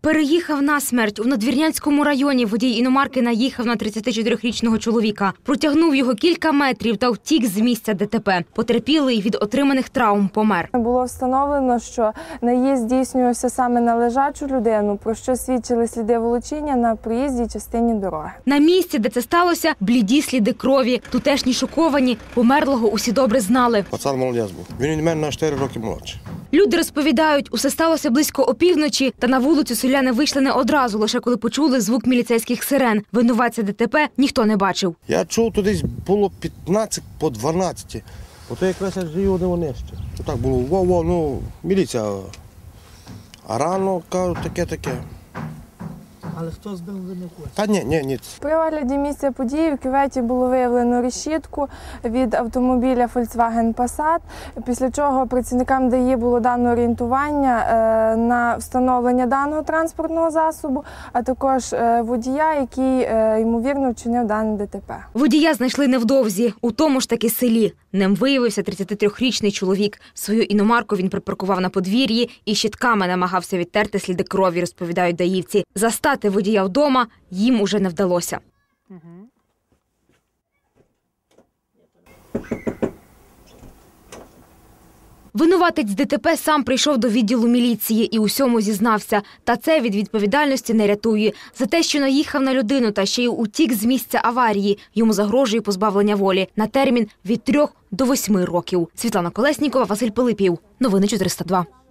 Переїхав насмерть. У Надвірнянському районі водій іномарки наїхав на 34-річного чоловіка. Протягнув його кілька метрів та втік з місця ДТП. Потерпілий від отриманих травм помер. Було встановлено, що наїзд здійснювався саме на лежачу людину, про що свідчили сліди волочіння на проїзній частині дороги. На місці, де це сталося, бліді сліди крові. Тутешні шоковані. Померлого усі добре знали. Пацан молодець був. Він від мене на 4 роки молодший. Люди розповідають, усе сталося близько опівночі, та на вулицю селяни вийшли не одразу, лише коли почули звук міліцейських сирен. Винуватця ДТП ніхто не бачив. Я чув, то десь було 15 по 12. Ото якраз я живу де вони ще. Так було, во-во, міліція. А рано, кажуть, таке. Але хто збив, ви не хочете? Та ні. При огляді місця події в кюветі було виявлено решітку від автомобіля Volkswagen Passat, після чого працівникам ДАІ було дано орієнтування на встановлення даного транспортного засобу, а також водія, який, ймовірно, вчинив дане ДТП. Водія знайшли невдовзі, у тому ж таки селі. Ним виявився 33-річний чоловік. Свою іномарку він припаркував на подвір'ї і щітками намагався відтерти сліди крові, розповідають даївці. Застати водія вдома їм уже не вдалося. Винуватець ДТП сам прийшов до відділу міліції і усьому зізнався. Та це від відповідальності не рятує. За те, що наїхав на людину та ще й утік з місця аварії, йому загрожує позбавлення волі на термін від 3 до 8 років. Світлана Колеснікова, Василь Пилипів. Новини 402.